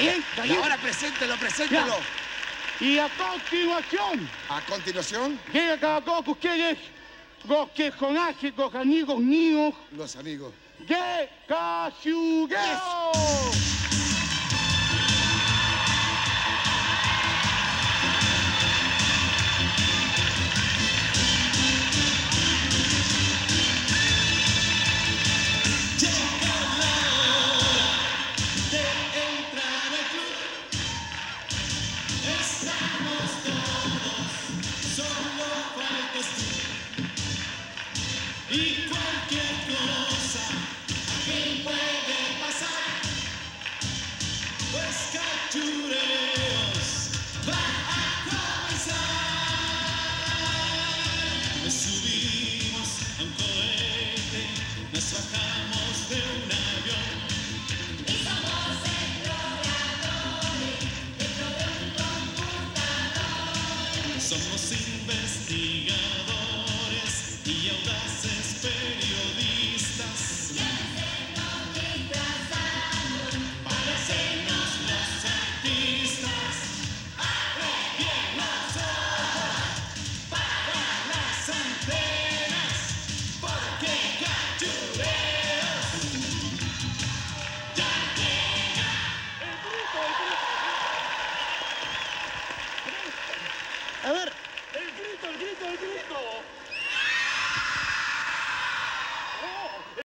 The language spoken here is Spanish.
bien, está bien. Ahora preséntelo, preséntelo. Ya. Y a continuación, A continuación, llega cada todos ustedes, los que conocen, los amigos míos, los amigos. de Cachureo. Y cualquier cosa aquí puede pasar, pues Cachureo